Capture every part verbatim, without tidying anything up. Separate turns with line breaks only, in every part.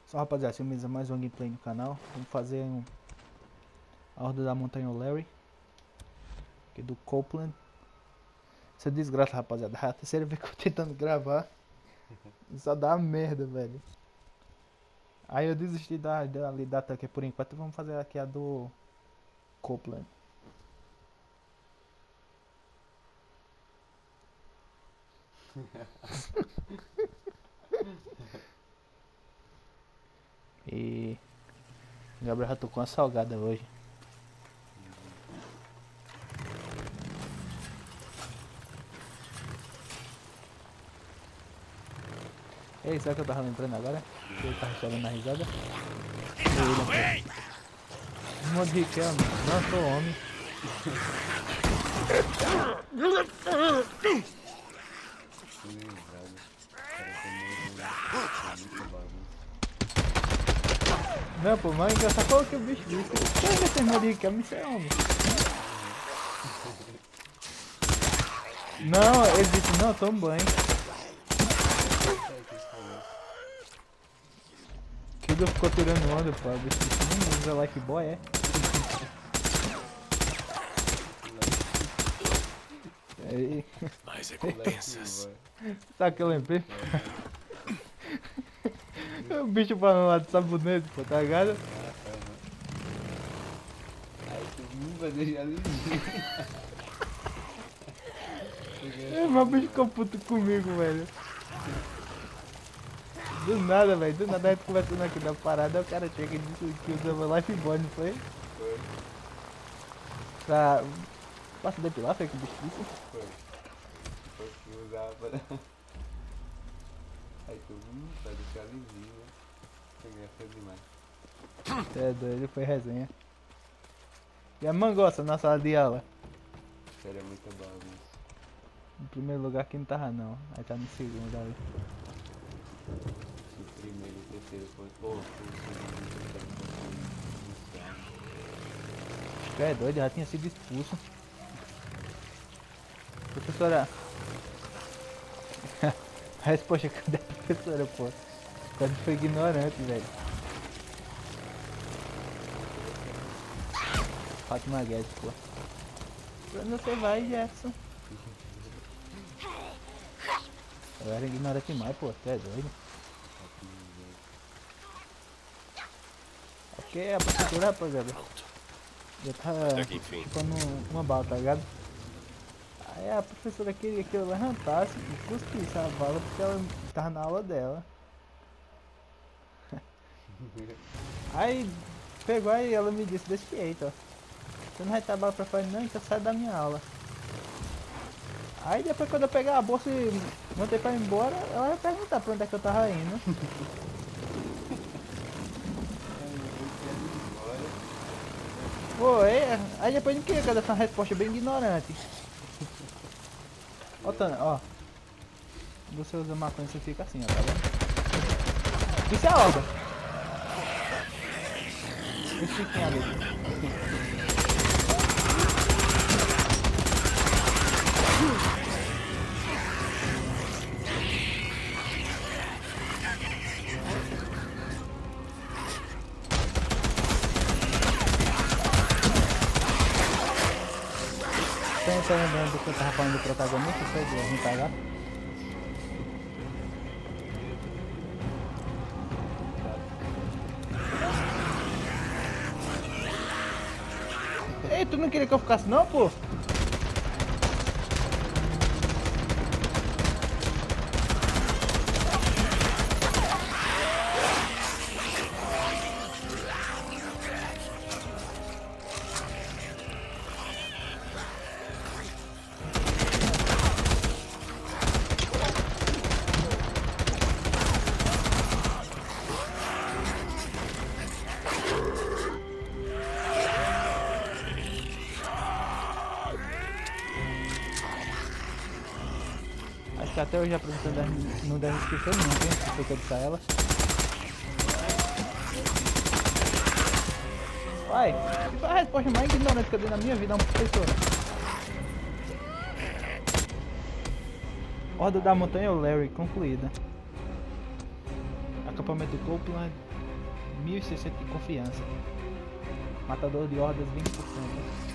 Só rapaziada, finaliza mais um gameplay no canal. Vamos fazer um... a Horda da Montanha Larry. Aqui do Copeland. Essa desgraça, rapaziada. É a terceira vez que eu tô tentando gravar. Só dá merda, velho. Aí eu desisti da, da, da Tucker por enquanto. Vamos fazer aqui a do Copeland. E o Gabriel já tocou uma salgada hoje. Ei, sabe o que eu tava lembrando agora? Que ele tava chorando na risada. Um monte de Riquelme, não sou homem. Não, pô, mas engraçado foi o que o bicho disse. Quem ainda tem irmão de Riquelme, isso é homem. Não, ele disse, não, toma banho. Que ele ficou tirando onda, pô. O bicho disse, não usa Lifebuoy, é? Aí.
Mais recompensas.
Sabe o que eu lembrei? O bicho falando lá de sabonete, pô, tá ligado?
Aí tu não vai deixar lisinho.
É, mas o bicho ficou puto comigo, velho. Do nada, velho, do nada a gente conversando aqui da parada, o cara chega e disse que usava Lifebuoy, não foi?
Foi,
Pra... Passa depilar, foi que o bicho disse?
foi. Foi que usava. Aí tu, hum, vai deixar lisinho, né? Foi engraçado demais.
É doido, foi resenha. E a mangoça na sala de aula?
Sério, é muita bagunça.
No primeiro lugar aqui não tava não, aí tá no segundo ali.
O primeiro e o terceiro foi. Pô, foi o segundo e o terceiro foi iniciado.
Tu é doido, já tinha sido expulso. Professora. A resposta cadê a professora, pô? Quase foi ignorante, velho. Fátima Guedes, pô. Pra onde você vai, Jefferson? Eu era ignorante demais, pô. Tu é doido. Porque a professora, rapaziada, já tava
Até que enfim.
chupando uma bala, tá ligado? Aí a professora queria que eu levantasse e cuspisse a bala porque ela tava na aula dela. Aí pegou e ela me disse desse jeito, ó. Você não vai estar bala pra fora não, então sai da minha aula. Aí depois quando eu pegar a bolsa e montei pra ir embora, ela vai perguntar pra onde é que eu tava indo. Pô, é, aí depois não queria que eu desse uma resposta bem ignorante. Ó, Tana, ó. Você usa maconha, você fica assim, ó, tá vendo? Isso é a obra. Esse fiquinho ali. Você tá lembrando do que eu tava falando do protagonista? Foi do R P H? Ei, tu não queria que eu ficasse não, pô? Acho que até hoje a professora deve- não deve esquecer nunca, hein? Se foi que eu disse a ela. Vai, que foi a resposta mais ignorante que eu dei na minha vida a uma professora. Horda da Montanha Larry, concluída. Acampamento do Copeland, mil e sessenta de confiança. Matador de hordas vinte por cento.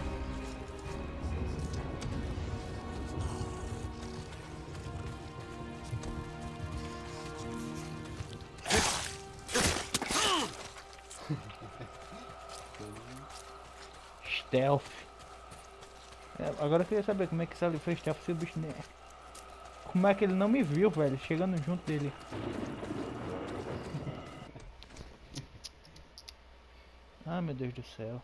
Stealth. É, agora eu queria saber como é que esse ali foi stealth se o bicho nem... Como é que ele não me viu, velho, chegando junto dele. Ah, meu Deus do céu.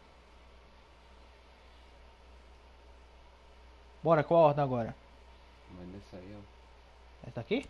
Bora, qual a ordem agora?
Vai nessa aí, ó.
Essa aqui?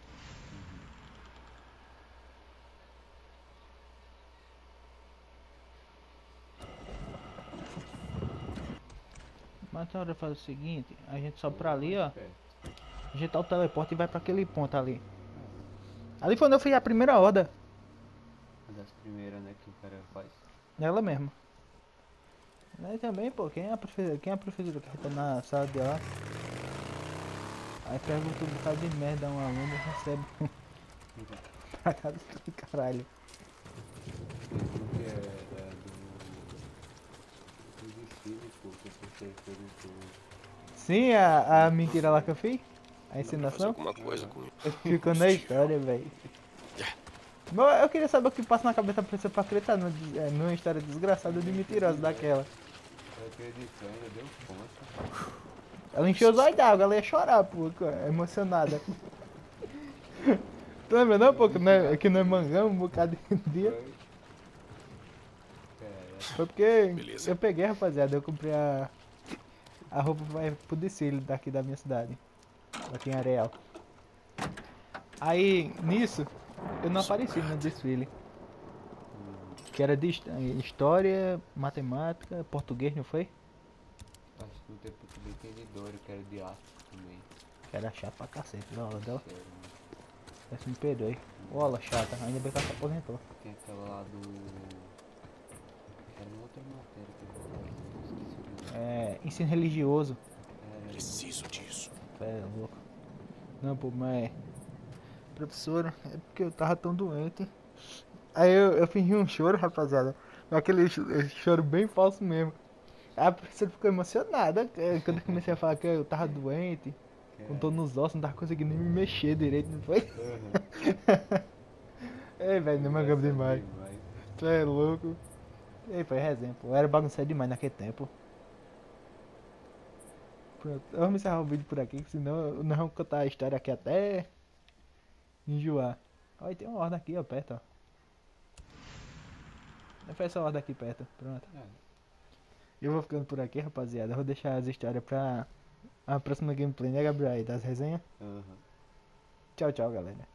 Mas na hora faz o seguinte, a gente sobe pra ali, ó. A gente dá o teleporte e vai pra aquele ponto ali. Ali foi onde eu fiz a primeira horda.
Uma das primeiras, né, que o cara faz.
Ela mesmo. Aí também, pô, quem é a professora? Quem é a professora que tá na sala de lá? Aí pergunta um bocado de merda a um aluno e recebe um pra cada do caralho.
Pergunta que é da do... do desfile, pô, que você perguntou.
Sim, a, a mentira lá que eu fiz? A
Dá pra fazer
ensinação?
alguma coisa com
Ficou na história, velho. Mas eu queria saber o que passa na cabeça da pessoa pra acreditar numa, des- é, numa história desgraçada de mentirosa daquela.
Eu acredito, ainda deu conta.
Ela encheu os olhos d'água, ela ia chorar, pô, emocionada. Tu lembra não, pô, que nós, que nós mangamos um bocado de dia?
Foi. É,
Foi porque
Beleza.
eu peguei, rapaziada, eu comprei a, a roupa vai pro desfile daqui da minha cidade. Aqui em Areal. Aí, nisso, eu não apareci no desfile. Que era de his- história, matemática, português, não foi?
acho que no tempo também tem de Doro, que era de arte também.
Que era chato pra cacete, na aula dela.
Sério, né?
Peço me perdoe. Ô, aula chata, ainda bem que ela se aposentou.
Tem aquela lá do... Era uma outra matéria que eu esqueci o nome.
É, ensino religioso.
Era...
Preciso disso.
É louco. Não, pô, mas... Professora, é porque eu tava tão doente. Aí eu, eu fingi um choro, rapaziada. Aquele cho- choro bem falso mesmo. Aí a professora ficou emocionada eh, quando eu comecei a falar que eu tava doente. Com dor nos ossos, não tava conseguindo nem me mexer direito, não foi?
Aham.
Ei, velho, não mangamos demais.
demais.
Tu é louco. Ei, foi exemplo. Eu era bagunçado demais naquele tempo. Pronto, vamos encerrar o vídeo por aqui, senão nós vamos contar a história aqui até enjoar. Olha, tem uma horda aqui, ó, perto, ó. Não foi essa horda aqui perto, pronto.
É.
Eu vou ficando por aqui, rapaziada. Eu vou deixar as histórias pra a próxima gameplay, né, Gabriel? Aí, das resenhas.
Aham.
Tchau, tchau, galera.